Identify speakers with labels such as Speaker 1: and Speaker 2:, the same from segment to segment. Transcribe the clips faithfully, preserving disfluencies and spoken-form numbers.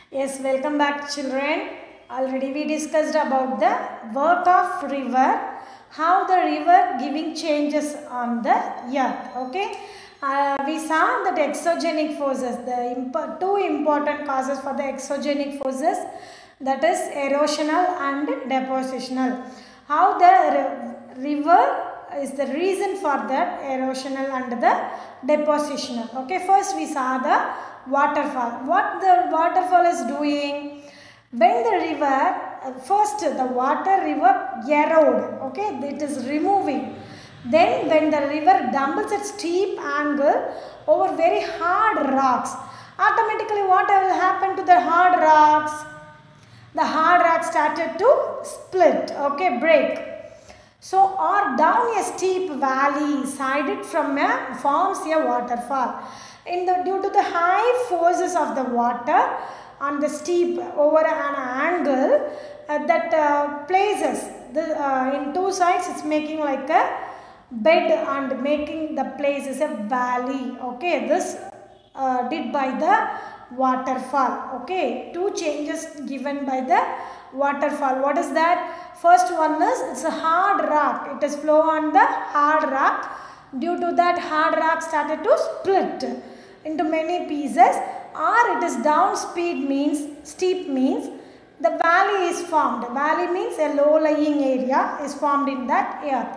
Speaker 1: Yes, welcome back children. Already we discussed about the work of river, how the river giving changes on the earth. Okay, uh, we saw that exogenic forces, the imp two important causes for the exogenic forces, that is erosional and depositional. How the river is the reason for that erosional and the depositional. Okay, first we saw the waterfall. What the waterfall is doing? When the river, first the water river erode, okay, it is removing. Then when the river dumps at steep angle over very hard rocks, automatically what will happen to the hard rocks? The hard rocks started to split, okay, break. So, or down a steep valley sided from a forms a waterfall. In the due to the high forces of the water on the steep over an angle, uh, that uh, places the uh, in two sides it's making like a bed and making the place is a valley. Okay, this uh, did by the waterfall. Okay, two changes given by the waterfall. What is that? First one is it's a hard rock. It is flow on the hard rock. Due to that, hard rock started to split into many pieces, or it is down speed means steep means the valley is formed. Valley means a low lying area is formed in that earth.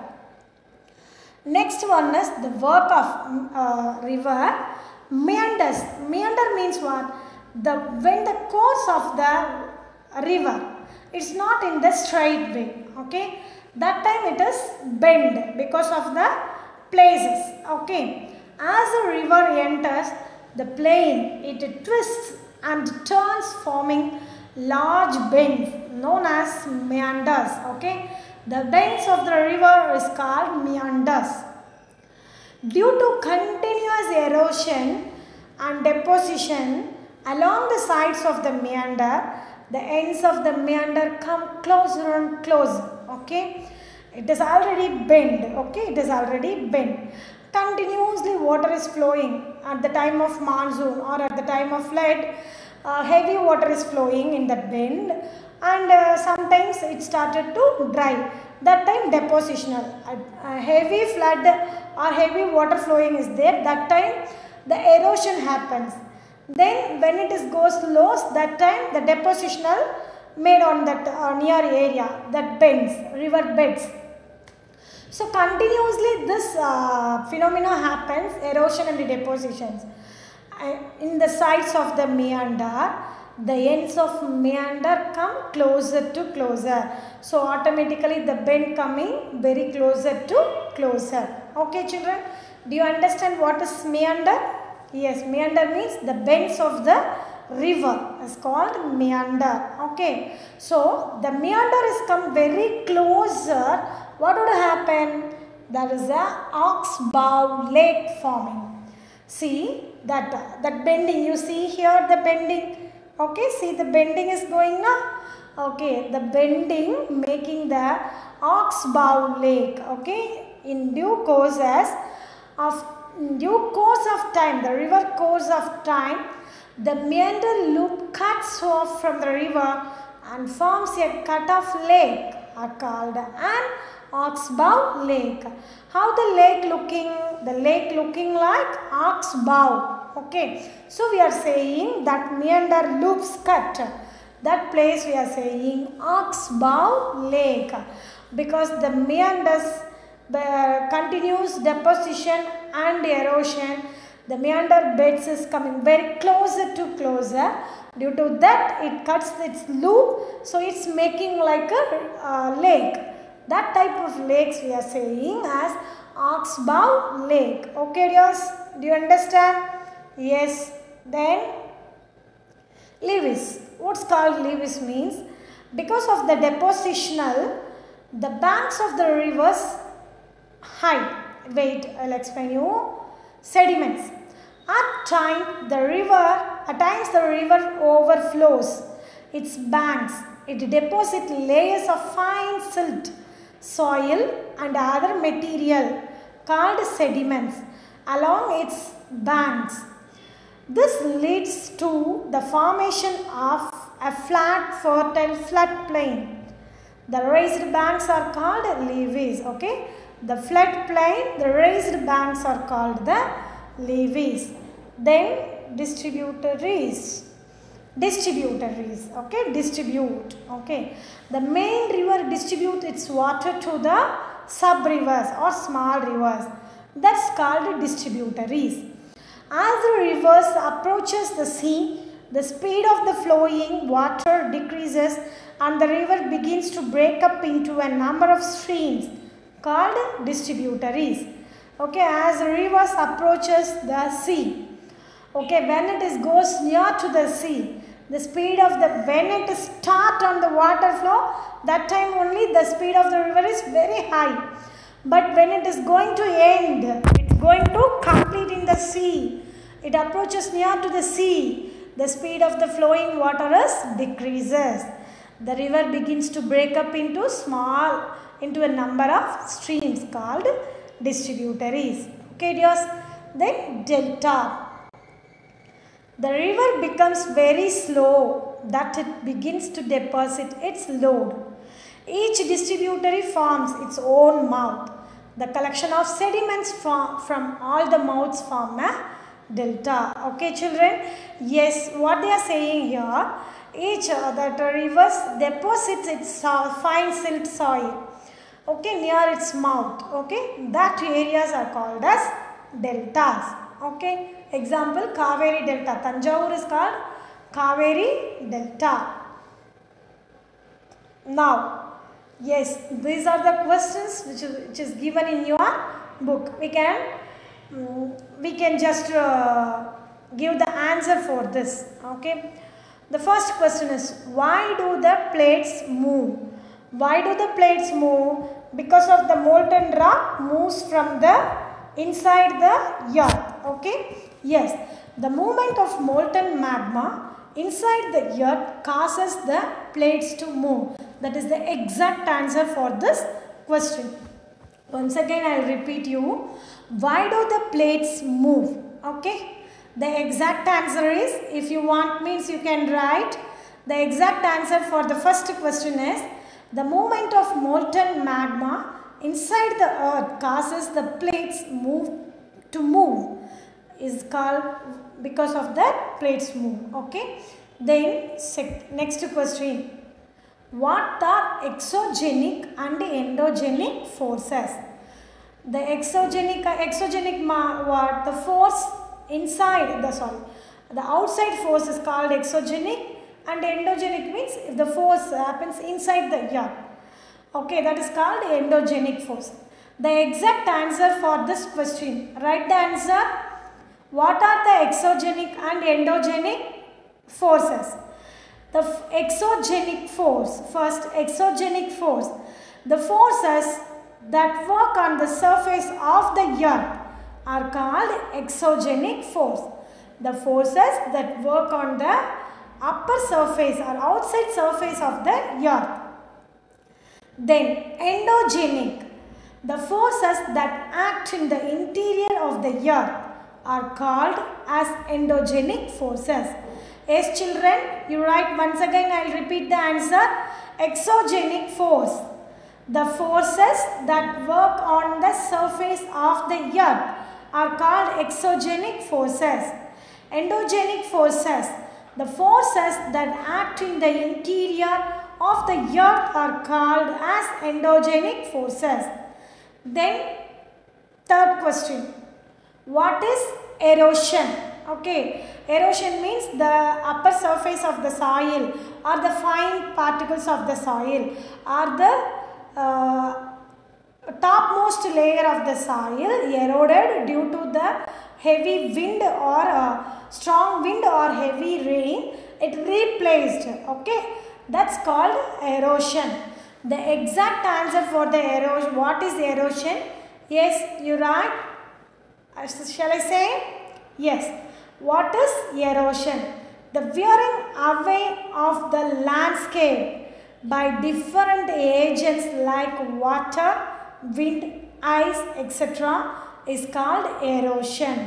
Speaker 1: Next one is the work of uh, river meanders. Meander means what? The when the course of the river, it's not in the straight way, okay, that time it is bend because of the places, okay. As the river enters the plain, it twists and turns, forming large bends known as meanders, okay. The bends of the river is called meanders. Due to continuous erosion and deposition along the sides of the meander, the ends of the meander come closer and closer, okay. It is already bent, okay, it is already bent. Continuously water is flowing at the time of monsoon or at the time of flood, uh, heavy water is flowing in that bend, and uh, sometimes it started to dry. That time depositional, uh, heavy flood or heavy water flowing is there, that time the erosion happens. Then when it is goes low, that time the depositional made on that uh, near area, that bends, river beds. So continuously this uh, phenomena happens, erosion and the depositions. Uh, in the sides of the meander, the ends of meander come closer to closer. So automatically the bend coming very closer to closer. Okay children, do you understand what is meander? Yes, meander means the bends of the river is called meander. Okay, so the meander is come very closer. What would happen? There is a oxbow lake forming. See that uh, that bending. You see here the bending. Okay, see the bending is going now. Okay, the bending making the oxbow lake. Okay, in due course as of in due course of time, the river course of time, the meander loop cuts off from the river and forms a cut-off lake, are called an oxbow lake. How the lake looking? The lake looking like oxbow. Okay, so we are saying that meander loops cut. That place we are saying oxbow lake, because the meanders, the continuous deposition and erosion, the meander beds is coming very closer to closer. Due to that, it cuts its loop, so it's making like a uh, lake. That type of lakes we are saying as oxbow lake. Okay, dears, do you understand? Yes. Then levees. What's called levees means because of the depositional, the banks of the rivers high. Wait, I'll explain you. Sediments. At time the river, at times the river overflows its banks. It deposits layers of fine silt, soil and other material called sediments along its banks. This leads to the formation of a flat, fertile floodplain. The raised banks are called levees. Okay, the floodplain, the raised banks are called the levees. Then distributaries. Distributaries. Okay, distribute. Okay, the main river distributes its water to the sub rivers or small rivers. That's called distributaries. As the rivers approaches the sea, the speed of the flowing water decreases and the river begins to break up into a number of streams called distributaries. Okay, as the rivers approaches the sea. Okay, when it is goes near to the sea, the speed of the, when it start on the water flow, that time only the speed of the river is very high. But when it is going to end, it's going to complete in the sea. It approaches near to the sea. The speed of the flowing water is decreases. The river begins to break up into small, into a number of streams called distributaries. Okay, dears. Then delta. The river becomes very slow that it begins to deposit its load. Each distributary forms its own mouth. The collection of sediments from, from all the mouths form a delta. Okay, children? Yes, what they are saying here, each uh, that rivers deposits its uh, fine silt soil. Okay, near its mouth. Okay, that areas are called as deltas. Okay, example, Kaveri Delta. Tanjavur is called Kaveri Delta. Now, yes, these are the questions which is, which is given in your book. We can um, we can just uh, give the answer for this. Okay. The first question is, why do the plates move? Why do the plates move? Because of the molten rock moves from the inside the earth. Okay. Yes. The movement of molten magma inside the earth causes the plates to move. That is the exact answer for this question. Once again, I will repeat you. Why do the plates move? Okay. The exact answer is, if you want means you can write. The exact answer for the first question is, the movement of molten magma inside the earth causes the plates move to move. Is called because of that plates move. Okay. Then next question. What are exogenic and endogenic forces? The exogenic, exogenic what? The force inside the sorry, the outside force is called exogenic, and endogenic means if the force happens inside the earth. Okay, that is called endogenic force. The exact answer for this question, write the answer. What are the exogenic and endogenic forces? The exogenic force, first exogenic force, the forces that work on the surface of the earth are called exogenic force. The forces that work on the upper surface or outside surface of the earth. Then endogenic, the forces that act in the interior of the earth are called as endogenic forces. Yes, children, you write once again. I will repeat the answer. Exogenic force, the forces that work on the surface of the earth are called exogenic forces. Endogenic forces, the forces that act in the interior of the earth are called as endogenic forces. Then third question. What is erosion? Okay, erosion means the upper surface of the soil or the fine particles of the soil or the uh, topmost layer of the soil eroded due to the heavy wind or uh, strong wind or heavy rain. It replaced. Okay, that's called erosion. The exact answer for the erosion, what is erosion? Yes, you write. Shall I say? Yes. What is erosion? The wearing away of the landscape by different agents like water, wind, ice, et cetera is called erosion.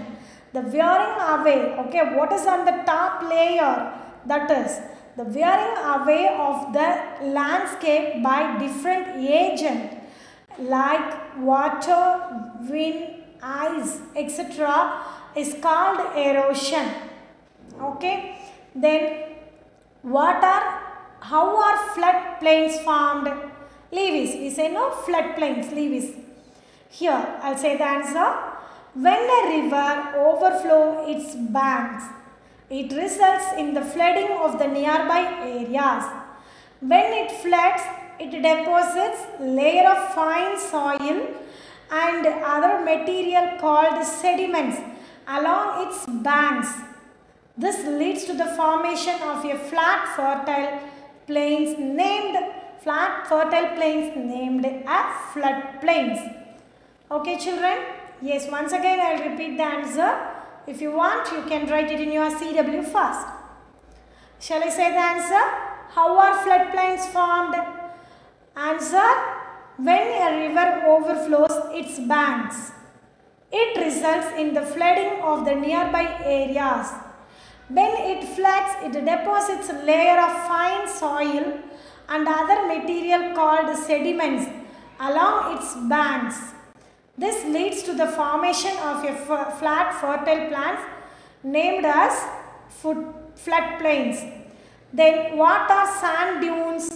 Speaker 1: The wearing away, okay, what is on the top layer? That is the wearing away of the landscape by different agent like water, wind, ice, et cetera is called erosion. Okay, then what are, how are flood plains formed? Lewis, we say no, flood plains, Lewis. Here, I'll say the answer. When a river overflows its banks, it results in the flooding of the nearby areas. When it floods, it deposits layer of fine soil and other material called sediments along its banks. This leads to the formation of a flat fertile plains named flat fertile plains named as flood plains. Okay, children? Yes, once again I will repeat the answer. If you want, you can write it in your C W first. Shall I say the answer? How are floodplains formed? Answer: when a river overflows its banks, it results in the flooding of the nearby areas. When it floods, it deposits a layer of fine soil and other material called sediments along its banks. This leads to the formation of a flat fertile plains named as floodplains. Then what are sand dunes?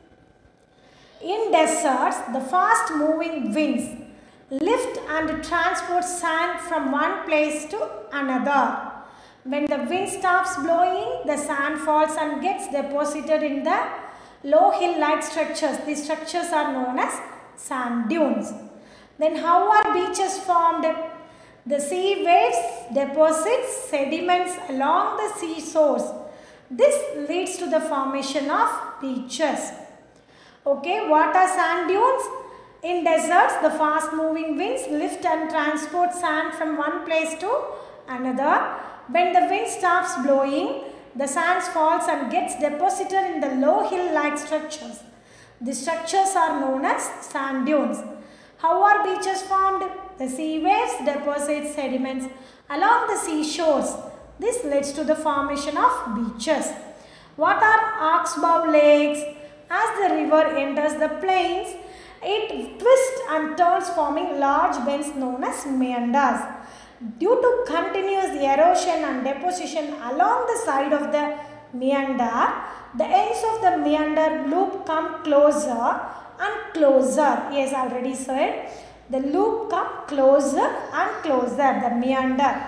Speaker 1: In deserts, the fast moving winds lift and transport sand from one place to another. When the wind stops blowing, the sand falls and gets deposited in the low hill-like structures. These structures are known as sand dunes. Then how are beaches formed? The sea waves deposit sediments along the seashores. This leads to the formation of beaches. Okay, what are sand dunes? In deserts, the fast moving winds lift and transport sand from one place to another. When the wind stops blowing, the sand falls and gets deposited in the low hill-like structures. The structures are known as sand dunes. How are beaches formed? The sea waves deposit sediments along the seashores. This leads to the formation of beaches. What are oxbow lakes? As the river enters the plains, it twists and turns, forming large bends known as meanders. Due to continuous erosion and deposition along the side of the meander, the ends of the meander loop come closer and closer. Yes, already said. The loop come closer and closer, the meander.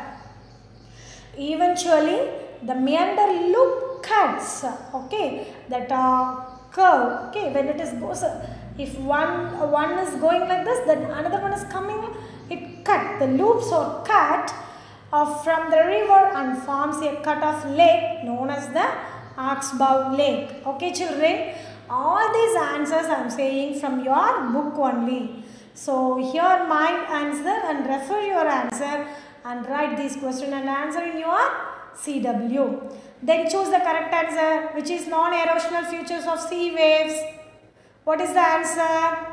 Speaker 1: Eventually, the meander loop cuts. Okay, that uh, curve. Okay, when it is goes, if one uh, one is going like this, then another one is coming. It cut. The loops are cut off from the river and forms a cut-off lake known as the Oxbow Lake. Okay, children. All these answers I am saying from your book only. So hear my answer and refer your answer and write this question and answer in your C W. Then choose the correct answer, which is non-erosional features of sea waves. What is the answer?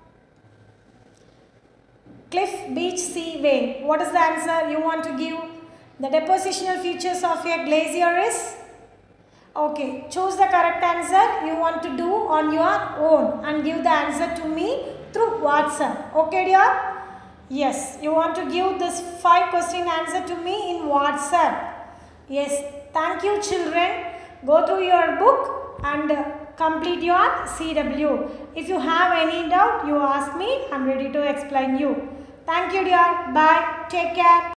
Speaker 1: Cliff beach sea wave. What is the answer you want to give? The depositional features of a glacier is? Okay, choose the correct answer you want to do on your own and give the answer to me through WhatsApp. Okay, dear? Yes, you want to give this five question answer to me in WhatsApp. Yes, thank you, children. Go through your book and uh, complete your C W. If you have any doubt, you ask me. I am ready to explain you. Thank you, dear. Bye. Take care.